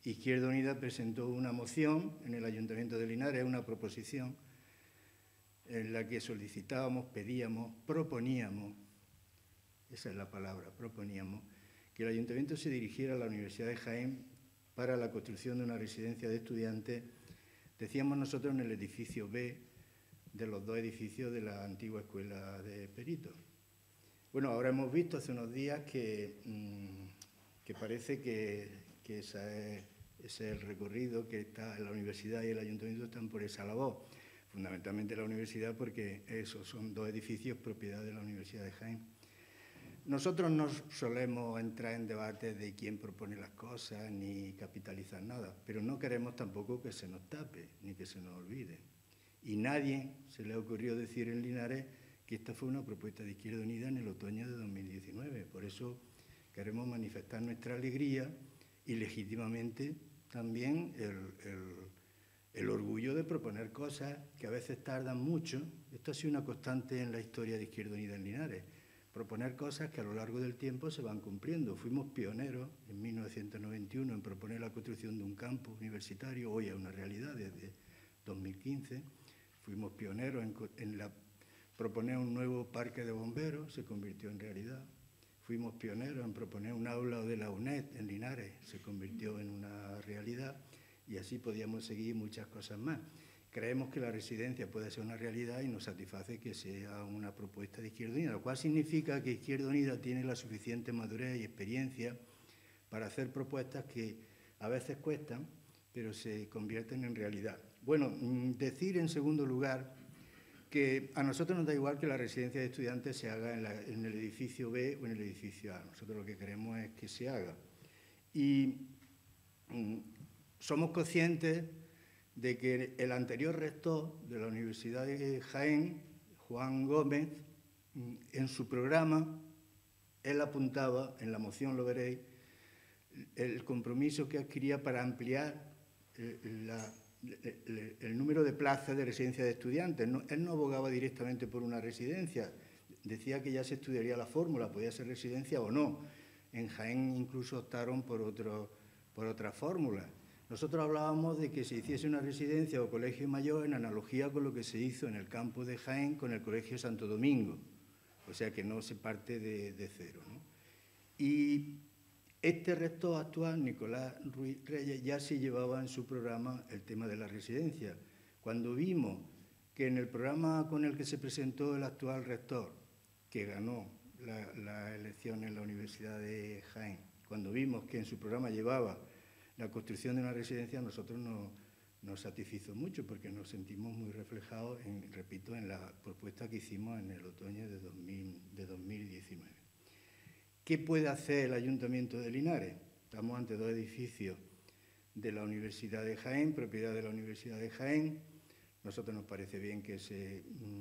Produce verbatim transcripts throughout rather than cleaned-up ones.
Izquierda Unida presentó una moción en el Ayuntamiento de Linares, una proposición en la que solicitábamos, pedíamos, proponíamos, esa es la palabra, proponíamos, que el Ayuntamiento se dirigiera a la Universidad de Jaén para la construcción de una residencia de estudiantes, decíamos nosotros, en el edificio B de los dos edificios de la antigua Escuela de Peritos. Bueno, ahora hemos visto hace unos días que, mmm, que parece que, que esa es, ese es el recorrido, que está en la universidad y el Ayuntamiento están por esa labor. Fundamentalmente la universidad, porque esos son dos edificios propiedad de la Universidad de Jaén. Nosotros no solemos entrar en debates de quién propone las cosas ni capitalizar nada, pero no queremos tampoco que se nos tape ni que se nos olvide. Y nadie se le ha ocurrido decir en Linares que esta fue una propuesta de Izquierda Unida en el otoño de dos mil diecinueve. Por eso queremos manifestar nuestra alegría y legítimamente también el, el, el orgullo de proponer cosas que a veces tardan mucho. Esto ha sido una constante en la historia de Izquierda Unida en Linares. Proponer cosas que a lo largo del tiempo se van cumpliendo. Fuimos pioneros en mil novecientos noventa y uno en proponer la construcción de un campus universitario, hoy es una realidad desde dos mil quince. Fuimos pioneros en, en la, proponer un nuevo parque de bomberos, se convirtió en realidad. Fuimos pioneros en proponer un aula de la UNED en Linares, se convirtió en una realidad, y así podíamos seguir muchas cosas más. Creemos que la residencia puede ser una realidad y nos satisface que sea una propuesta de Izquierda Unida, lo cual significa que Izquierda Unida tiene la suficiente madurez y experiencia para hacer propuestas que a veces cuestan, pero se convierten en realidad. Bueno, decir en segundo lugar que a nosotros nos da igual que la residencia de estudiantes se haga en, la, en el edificio B o en el edificio A. Nosotros lo que queremos es que se haga. Y mm, somos conscientes de que el anterior rector de la Universidad de Jaén, Juan Gómez, en su programa, él apuntaba, en la moción lo veréis, el compromiso que adquiría para ampliar la, el, el número de plazas de residencia de estudiantes. No, él no abogaba directamente por una residencia, decía que ya se estudiaría la fórmula, podía ser residencia o no. En Jaén incluso optaron por, otro, por otra fórmula. Nosotros hablábamos de que se hiciese una residencia o colegio mayor en analogía con lo que se hizo en el campus de Jaén con el Colegio Santo Domingo, o sea que no se parte de, de cero, ¿no? Y este rector actual, Nicolás Ruiz Reyes, ya se llevaba en su programa el tema de la residencia. Cuando vimos que en el programa con el que se presentó el actual rector, que ganó la, la elección en la Universidad de Jaén, cuando vimos que en su programa llevaba la construcción de una residencia, a nosotros nos, nos satisfizo mucho porque nos sentimos muy reflejados, en, repito, en la propuesta que hicimos en el otoño de, dos mil, de dos mil diecinueve. ¿Qué puede hacer el Ayuntamiento de Linares? Estamos ante dos edificios de la Universidad de Jaén, propiedad de la Universidad de Jaén. A nosotros nos parece bien que se,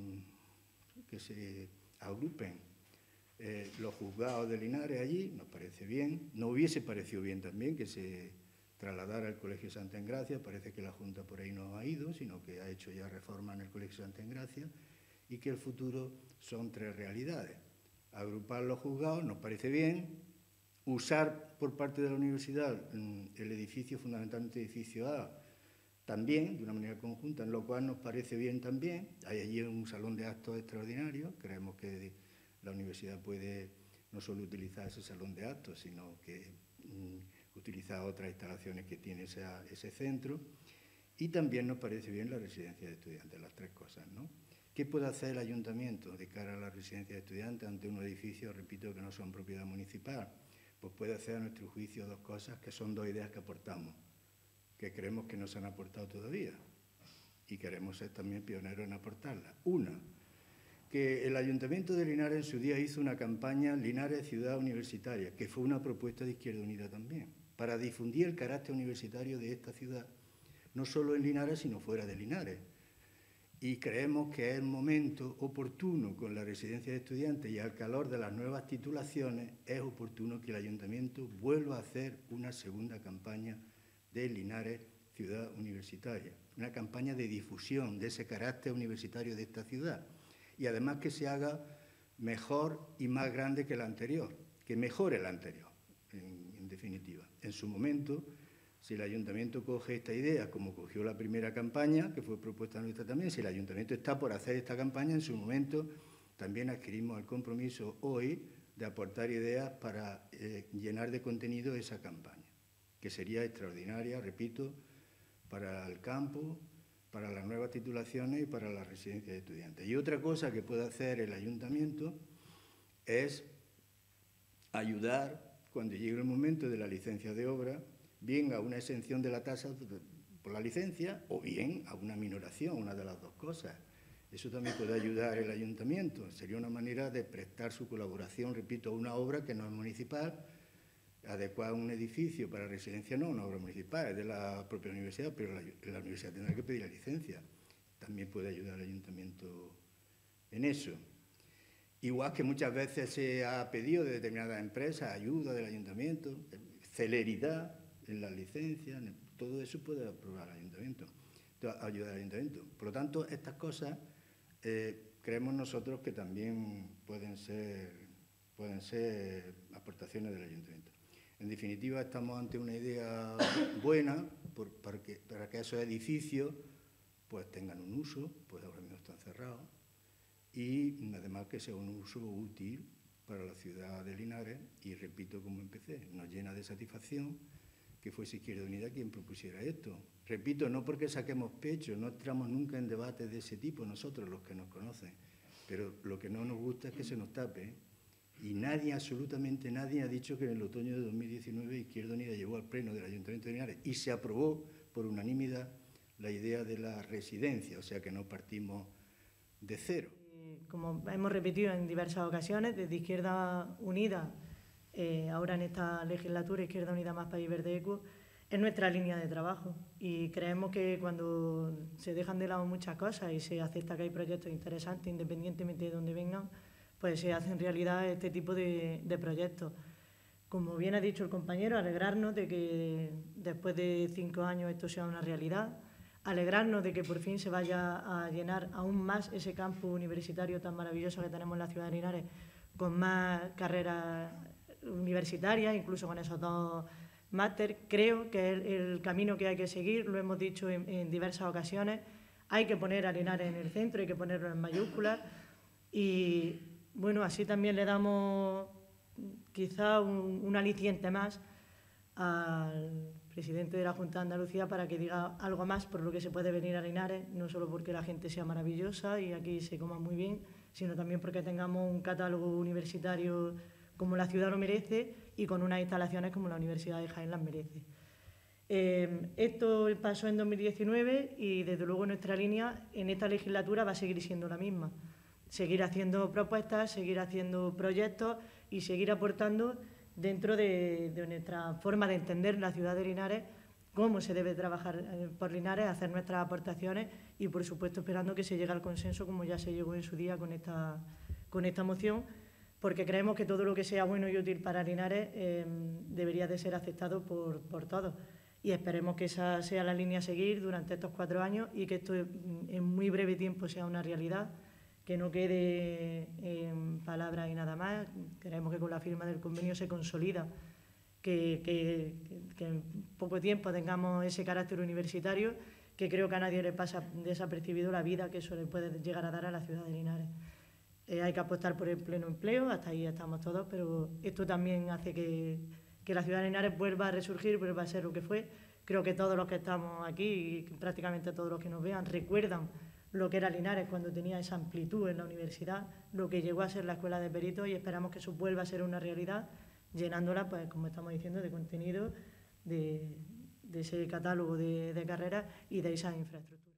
que se agrupen eh, los juzgados de Linares allí, nos parece bien. No hubiese parecido bien también que se trasladar al Colegio Santa Engracia, parece que la Junta por ahí no ha ido, sino que ha hecho ya reforma en el Colegio Santa Engracia, y que el futuro son tres realidades. Agrupar los juzgados nos parece bien, usar por parte de la universidad el edificio, fundamentalmente el edificio A, también, de una manera conjunta, en lo cual nos parece bien también. Hay allí un salón de actos extraordinario, creemos que la universidad puede no solo utilizar ese salón de actos, sino que mmm, utilizar otras instalaciones que tiene ese, ese centro, y también nos parece bien la residencia de estudiantes, las tres cosas, ¿no? ¿Qué puede hacer el Ayuntamiento de cara a la residencia de estudiantes ante un edificio, repito, que no son propiedad municipal? Pues puede hacer, a nuestro juicio, dos cosas, que son dos ideas que aportamos, que creemos que no se han aportado todavía, y queremos ser también pioneros en aportarlas. Una, que el Ayuntamiento de Linares en su día hizo una campaña Linares Ciudad Universitaria, que fue una propuesta de Izquierda Unida también, para difundir el carácter universitario de esta ciudad, no solo en Linares, sino fuera de Linares. Y creemos que es el momento oportuno, con la residencia de estudiantes y al calor de las nuevas titulaciones, es oportuno que el Ayuntamiento vuelva a hacer una segunda campaña de Linares Ciudad Universitaria, una campaña de difusión de ese carácter universitario de esta ciudad, y además que se haga mejor y más grande que la anterior, que mejore la anterior, en, en definitiva. En su momento Si el ayuntamiento coge esta idea, como cogió la primera campaña, que fue propuesta nuestra también, si el ayuntamiento está por hacer esta campaña, en su momento también adquirimos el compromiso hoy de aportar ideas para eh, llenar de contenido esa campaña, que sería extraordinaria, repito, para el campo, para las nuevas titulaciones y para las residencias de estudiantes. Y otra cosa que puede hacer el ayuntamiento es ayudar, cuando llegue el momento de la licencia de obra, bien a una exención de la tasa por la licencia o bien a una minoración, una de las dos cosas. Eso también puede ayudar el ayuntamiento. Sería una manera de prestar su colaboración, repito, a una obra que no es municipal, adecuar un edificio para residencia, no una obra municipal, es de la propia universidad, pero la, la universidad tendrá que pedir la licencia. También puede ayudar el ayuntamiento en eso. Igual que muchas veces se ha pedido de determinadas empresas ayuda del ayuntamiento, celeridad en las licencias, todo eso puede aprobar el ayuntamiento, ayudar al ayuntamiento. Por lo tanto, estas cosas eh, creemos nosotros que también pueden ser, pueden ser aportaciones del ayuntamiento. En definitiva, estamos ante una idea buena por, para, que, para que esos edificios pues, tengan un uso, pues ahora mismo están cerrados, y además que sea un uso útil para la ciudad de Linares, y repito como empecé, nos llena de satisfacción que fuese Izquierda Unida quien propusiera esto. Repito, no porque saquemos pecho, no entramos nunca en debates de ese tipo nosotros, los que nos conocen, pero lo que no nos gusta es que se nos tape, y nadie, absolutamente nadie, ha dicho que en el otoño de dos mil diecinueve Izquierda Unida llevó al pleno del Ayuntamiento de Linares y se aprobó por unanimidad la idea de la residencia, o sea que no partimos de cero. Como hemos repetido en diversas ocasiones, desde Izquierda Unida, eh, ahora en esta legislatura, Izquierda Unida más País Verde Equo, es nuestra línea de trabajo, y creemos que cuando se dejan de lado muchas cosas y se acepta que hay proyectos interesantes, independientemente de dónde vengan, pues se hacen realidad este tipo de, de proyectos. Como bien ha dicho el compañero, alegrarnos de que después de cinco años esto sea una realidad, alegrarnos de que por fin se vaya a llenar aún más ese campus universitario tan maravilloso que tenemos en la ciudad de Linares, con más carreras universitarias, incluso con esos dos máster. Creo que es el, el camino que hay que seguir, lo hemos dicho en, en diversas ocasiones, hay que poner a Linares en el centro, hay que ponerlo en mayúsculas, y bueno, así también le damos quizá un, un aliciente más al presidente de la Junta de Andalucía para que diga algo más por lo que se puede venir a Linares, no solo porque la gente sea maravillosa y aquí se coma muy bien, sino también porque tengamos un catálogo universitario como la ciudad lo merece y con unas instalaciones como la Universidad de Jaén las merece. Eh, esto pasó en dos mil diecinueve y desde luego nuestra línea en esta legislatura va a seguir siendo la misma. Seguir haciendo propuestas, seguir haciendo proyectos y seguir aportando dentro de, de nuestra forma de entender la ciudad de Linares, cómo se debe trabajar por Linares, hacer nuestras aportaciones y, por supuesto, esperando que se llegue al consenso, como ya se llegó en su día con esta, con esta moción, porque creemos que todo lo que sea bueno y útil para Linares eh, debería de ser aceptado por, por todos. Y esperemos que esa sea la línea a seguir durante estos cuatro años y que esto en muy breve tiempo sea una realidad, que no quede en palabras y nada más. Creemos que con la firma del convenio se consolida que, que, que en poco tiempo tengamos ese carácter universitario, que creo que a nadie le pasa desapercibido la vida que eso le puede llegar a dar a la ciudad de Linares. Eh, hay que apostar por el pleno empleo, hasta ahí estamos todos, pero esto también hace que, que la ciudad de Linares vuelva a resurgir, vuelva a ser lo que fue. Creo que todos los que estamos aquí, y prácticamente todos los que nos vean, recuerdan lo que era Linares cuando tenía esa amplitud en la universidad, lo que llegó a ser la Escuela de Peritos, y esperamos que eso vuelva a ser una realidad, llenándola, pues como estamos diciendo, de contenido, de, de ese catálogo de, de carreras y de esa infraestructura.